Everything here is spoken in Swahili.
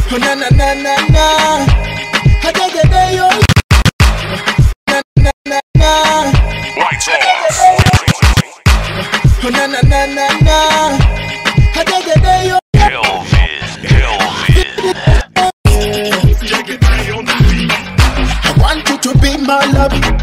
Oh na na na na na. Yo. Na na na na. Lights off. Oh na na na na na. Yo. Kelvin. I want you to be my love.